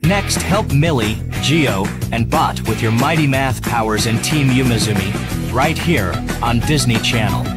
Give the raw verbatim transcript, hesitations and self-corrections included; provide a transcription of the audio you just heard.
Next, help Millie, Geo, and Bot with your mighty math powers in Team Umizoomi, right here on Disney Channel.